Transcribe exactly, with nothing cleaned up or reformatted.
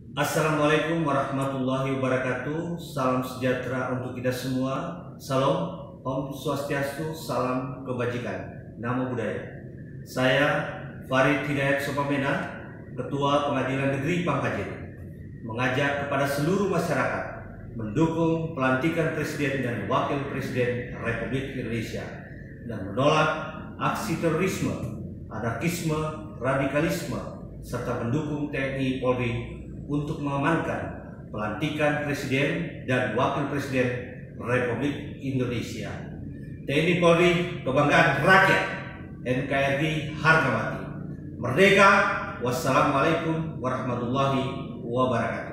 Assalamualaikum warahmatullahi wabarakatuh. Salam sejahtera untuk kita semua. Salam, Om Swastiastu, salam kebajikan. Namo Buddhaya. Saya Farid Hidayat Sopamena, Ketua Pengadilan Negeri Pangkajen, mengajak kepada seluruh masyarakat mendukung pelantikan Presiden dan Wakil Presiden Republik Indonesia dan menolak aksi terorisme, anarkisme, radikalisme, serta mendukung T N I Polri untuk mengamankan pelantikan Presiden dan Wakil Presiden Republik Indonesia. T N I Polri kebanggaan rakyat, N K R I harga mati. Merdeka. Wassalamualaikum warahmatullahi wabarakatuh.